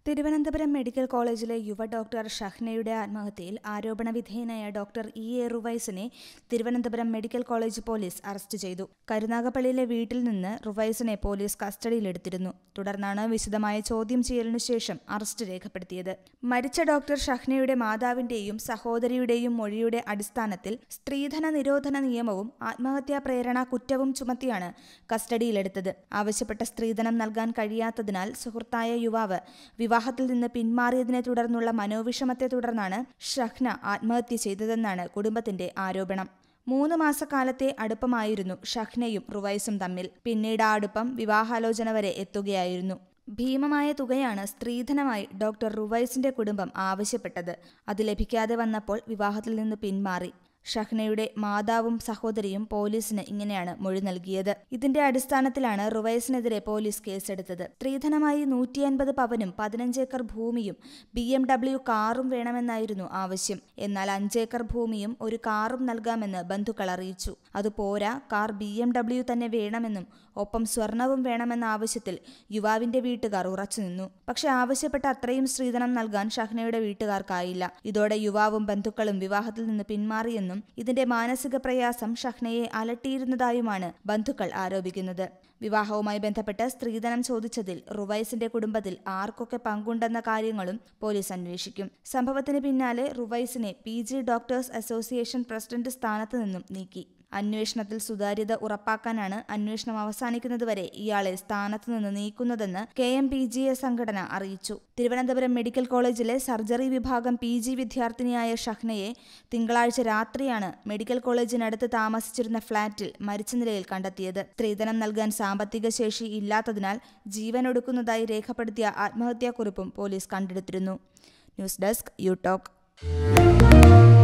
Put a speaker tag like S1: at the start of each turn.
S1: Thiruvananthapuram medical കോളേജിലെ യുവ doctor ഷഹ്നയുടെ ആത്മഹത്യയിൽ ആരോപണവിധേയനായ ഡോക്ടർ റുവൈസിനെ Thiruvananthapuram medical college police arrest ചെയ്തു. കരുനാഗപ്പള്ളിയിലെ വീട്ടിൽ നിന്ന് റുവൈസിനെ പോലീസ് കസ്റ്റഡിയിലെടുത്തിരുന്നു. തുടർന്നാണ് വിശദമായ ചോദ്യം ചെയ്യലിനു ശേഷം അറസ്റ്റ് രേഖപ്പെടുത്തിയത്. മരിച്ച ഡോക്ടർ ഷഹ്നയുടെ മാതാവിന്റെയും സഹോദരിയുടെയും മൊഴിയുടെ അടിസ്ഥാനത്തിൽ സ്ത്രീധന നിരോധന നിയമവും ആത്മഹത്യാ പ്രേരണ കുറ്റവും ചുമത്തിയാണ് കസ്റ്റഡിയിലെടുത്തത്. ആവശ്യപ്പെട്ട സ്ത്രീധനം നൽകാൻ കഴിയാത്തതിനാൽ സുഹൃത്തായ യുവാവ് വിവാഹത്തിൽ നിന്ന് പിന്മാറിയതിനെ തുടർന്നുള്ള മനോവിഷമത്തെ തുടർന്നാണ് ഷഹ്ന ആത്മഹത്യ ചെയ്തതെന്നാണ് കുടുംബത്തിന്റെ ആരോപണം. 3 മാസക്കാലത്തെ അടുപ്പമായിരുന്നു ഷഹ്നയും റുവൈസും തമ്മിൽ. പിന്നീട് ആ അടുപ്പം വിവാഹാലോചന വരെ എത്തുകയായിരുന്നു. ഭീമമായ തുകയാണ് സ്ത്രീധനമായി ഡോക്ടർ റുവൈസിന്റെ കുടുംബം ആവശ്യപ്പെട്ടത്. അത് ലഭിക്കാതെ വന്നപ്പോൾ വിവാഹത്തിൽ നിന്ന് പിന്മാറി. ഷഹ്നയുടെ മാതാവും സഹോദരിയും പോലീസിന് ഇങ്ങനെയാണ് മൊഴി നൽകിയത്. ഇതിന്റെ അടിസ്ഥാനത്തിലാണ് റുവൈസിനെതിരെ പോലീസ് കേസെടുത്തത്. സ്ത്രീധനമായി 150 പവനും 15 ഏക്കർ ഭൂമിയും BMW കാറും വേണമെന്നായിരുന്നു ആവശ്യം. എന്നാൽ 5 ഏക്കർ ഭൂമിയും ഒരു കാറും നൽകാമെന്ന് ബന്ധുക്കൾ അറിയിച്ചു. അതുപോരാ, കാർ BMW തന്നെ വേണമെന്നും ഒപ്പം സ്വർണവും വേണമെന്ന ആവശ്യത്തിൽ യുവാവിന്റെ വീട്ടുകാർ ഉറച്ചുനിന്നു. പക്ഷെ ആവശ്യപ്പെട്ട അത്രയും സ്ത്രീധനം നൽകാൻ ഷഹ്നയുടെ വീട്ടുകാർക്കായില്ല. ഇതോടെ യുവാവും ബന്ധുക്കളും വിവാഹത്തിൽ നിന്ന് പിന്മാറിയെന്നും ഇതിന്റെ മാനസിക പ്രയാസം ഷഹ്നയെ അലട്ടിയിരുന്നതായുമാണ് ബന്ധുക്കൾ ആരോപിക്കുന്നത്. വിവാഹവുമായി ബന്ധപ്പെട്ട് സ്ത്രീധനം ചോദിച്ചതിൽ റുവൈസിന്റെ കുടുംബത്തിൽ ആർക്കൊക്കെ പങ്കുണ്ടെന്ന കാര്യങ്ങളും പോലീസ് അന്വേഷിക്കും. സംഭവത്തിന് പിന്നാലെ റുവൈസിനെ PG ഡോക്ടേഴ്സ് അസോസിയേഷൻ പ്രസിഡന്റ് സ്ഥാനത്ത് നിന്നും നീക്കി. അന്വേഷണത്തിൽ സുതാര്യത ഉറപ്പാക്കാനാണ് അന്വേഷണം അവസാനിക്കുന്നതുവരെ ഇയാളെ സ്ഥാനത്ത് നിന്ന് നീക്കുന്നതെന്ന് KMPGA സംഘടന അറിയിച്ചു. തിരുവനന്തപുരം മെഡിക്കൽ കോളേജിലെ സർജറി വിഭാഗം PG വിദ്യാർത്ഥിനിയായ ഷഹ്നയെ തിങ്കളാഴ്ച രാത്രിയാണ് മെഡിക്കൽ കോളേജിനടുത്ത് താമസിച്ചിരുന്ന ഫ്ളാറ്റിൽ മരിച്ച നിലയിൽ കണ്ടെത്തിയത്. സ്ത്രീധനം നൽകാൻ സാമ്പത്തിക ശേഷി ഇല്ലാത്തതിനാൽ ജീവനൊടുക്കുന്നതായി രേഖപ്പെടുത്തിയ ആത്മഹത്യാക്കുറിപ്പും പോലീസ് കണ്ടെടുത്തിരുന്നു. News desk you talk.